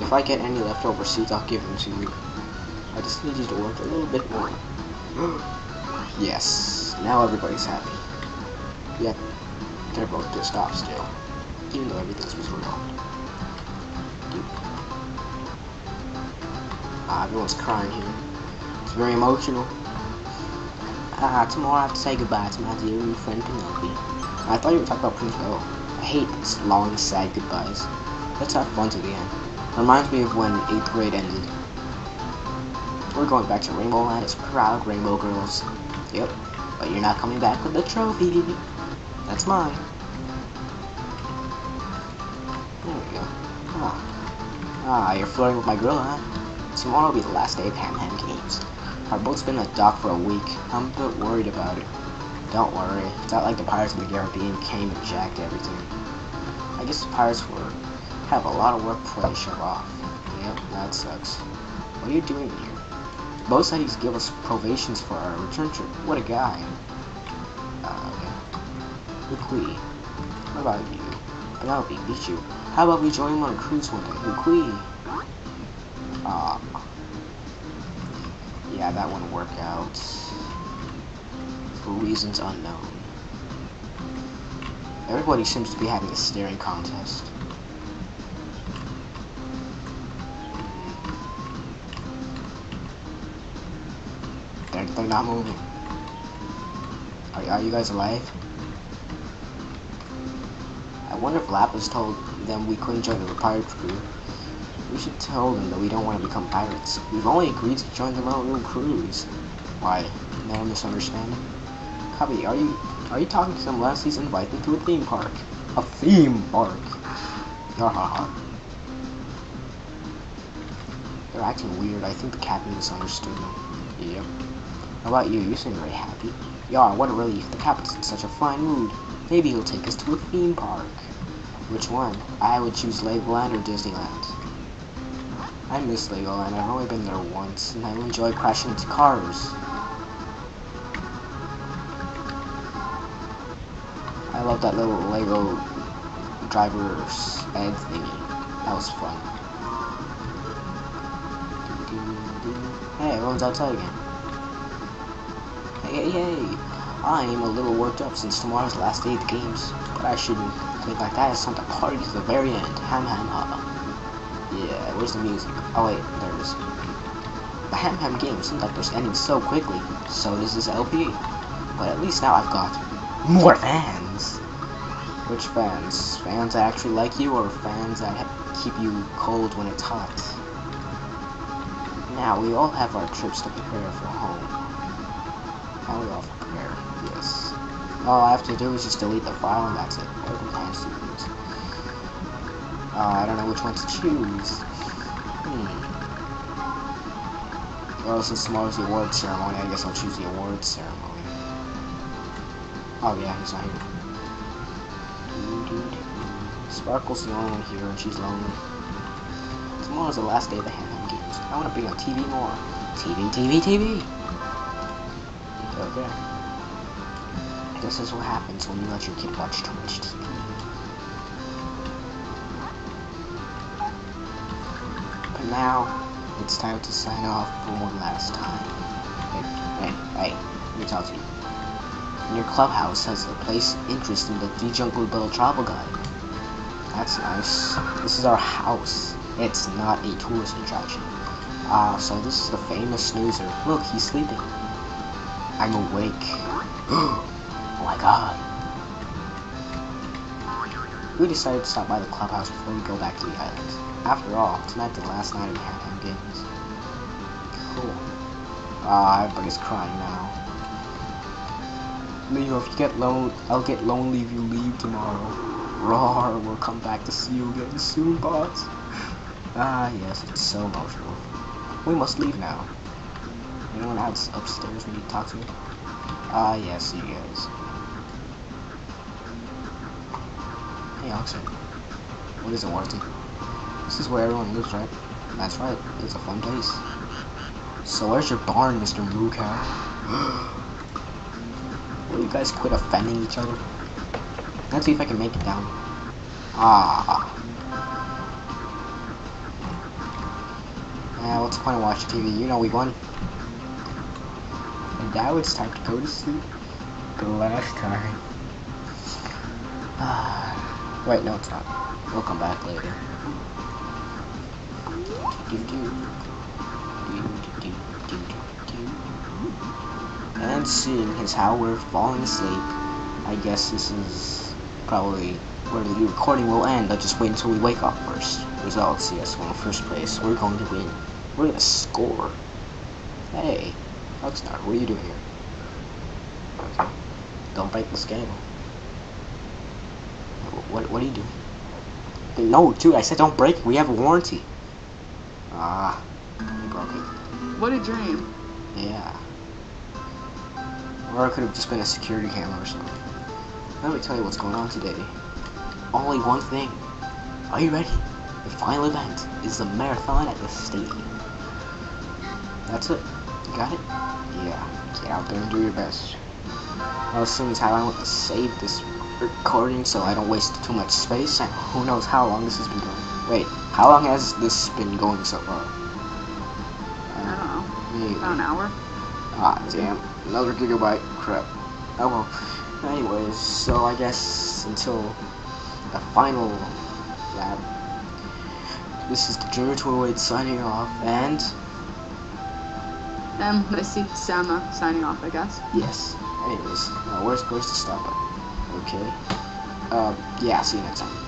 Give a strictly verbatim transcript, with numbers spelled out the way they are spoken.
If I get any leftover seeds, I'll give them to you. I just need you to work a little bit more. Yes, now everybody's happy. Yet, they're both pissed off still, even though everything's resolved. Ah, everyone's crying here. It's very emotional. Ah, tomorrow I have to say goodbye to my dear new friend Penelope. I thought you were talking about Prince Bill. I hate these long, sad goodbyes. Let's have fun to the end. Reminds me of when eighth grade ended. We're going back to Rainbow Land as proud Rainbow Girls. Yep, but you're not coming back with the trophy. That's mine. There we go. Ah, ah you're flirting with my girl, huh? Tomorrow will be the last day of Ham Ham Games. Our boat's been at dock for a week. I'm a bit worried about it. Don't worry, it's not like the Pirates of the Caribbean came and jacked everything. I guess the pirates were have a lot of work before they shove off. Yep, that sucks. What are you doing here? The boat said he's give us provisions for our return trip. What a guy. Uh, okay. Ukui. What about you? Penelope, beat you. How about we join him on a cruise one day? Ukui. Ah. Uh, yeah, that wouldn't work out. For reasons unknown. Everybody seems to be having a staring contest. They're, they're not moving. Are, are you guys alive? I wonder if Lapis told them we couldn't join the pirate crew. We should tell them that we don't want to become pirates. We've only agreed to join their own little cruise. Why? No misunderstanding? Cubby, are you are you talking to some lassies invited to a theme park? A theme park? Yahaha. They're acting weird. I think the captain misunderstood them. Yep. How about you? You seem very happy. Yar, what a relief. The captain's in such a fine mood. Maybe he'll take us to a theme park. Which one? I would choose Legoland or Disneyland. I miss Legoland. I've only been there once, and I enjoy crashing into cars. I love that little Lego driver's ed thingy. That was fun. Hey, everyone's outside again. Hey, hey, hey! I'm a little worked up since tomorrow's the last day of the games, but I shouldn't think like that. It's time to party to the very end. Ham ham ha. Yeah, where's the music? Oh wait, there it is. The Ham Ham game seems like they're ending so quickly. So does this L P. But at least now I've got more fans. Which fans? Fans that actually like you, or fans that keep you cold when it's hot? Now we all have our trips to prepare for home. Now we all prepare. Yes. All I have to do is just delete the file, and that's it. Open time sequence. Uh, I don't know which one to choose. Hmm. Well, since tomorrow's the awards ceremony, I guess I'll choose the awards ceremony. Oh yeah, he's not here. Sparkle's the only one here, and she's lonely. Tomorrow's the last day of the Ham Ham Games. I want to be on T V more. T V, T V, T V! Okay. This is what happens when you let your kid watch too much T V. But now, it's time to sign off for one last time. Hey, hey, hey, let me talk to you. And your clubhouse has a place interest in the The Jungle Bell Travel Guide. That's nice. This is our house. It's not a tourist attraction. Ah, uh, so this is the famous snoozer. Look, he's sleeping. I'm awake. Oh my god. We decided to stop by the clubhouse before we go back to the island. After all, tonight's the last night of the Ham Ham Games. Cool. Ah, uh, everybody's crying now. Leo, if you get lone, I'll get lonely if you leave tomorrow. Roar, we'll come back to see you again soon, boss. Ah, yes, it's so emotional. We must leave now. Anyone else upstairs need to talk to me? Ah, yes, you guys. Hey, Oxford. What is it, Wharton? This is where everyone lives, right? That's right. It's a fun place. So where's your barn, Mister Moo Cow? Will you guys quit offending each other? Let's see if I can make it down. Ah. Yeah, what's the point of watching T V? You know we won. And now it's time to go to sleep. The last time. Wait, no, it's not. We'll come back later. And seeing as how we're falling asleep, I guess this is probably where the recording will end. I'll just wait until we wake up first. Results, yes, we're in first place. We're going to win. We're gonna score. Hey, Hugsnar, what are you doing here? Okay. Don't break this game. What, what are you doing? No, dude, I said don't break it. We have a warranty. Ah, you broke it. What a dream. Yeah. Or it could have just been a security camera or something. Let me tell you what's going on today. Only one thing. Are you ready? The final event is the marathon at the stadium. That's it. You got it? Yeah. Get out there and do your best. Now, as soon as how I want to save this recording so I don't waste too much space, and who knows how long this has been going. Wait, how long has this been going so far? I don't know. Maybe. About an hour. Ah, damn. Another gigabyte. Crap. Oh well. Anyways, so I guess until the final lab, this is the Junior two oh eight signing off, and... Um, LyssieSama signing off, I guess. Yes. Anyways, uh, where's, where's the stop button? Okay. Uh, yeah, see you next time.